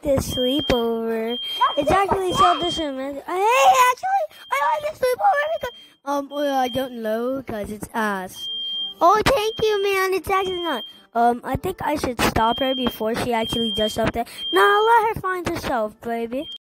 this sleepover. It's actually so disromantic. Hey, actually, I like this sleepover because well, I don't know because it's ass. Oh, thank you, man. It's actually not. I think I should stop her before she actually does something. Nah, let her find herself, baby.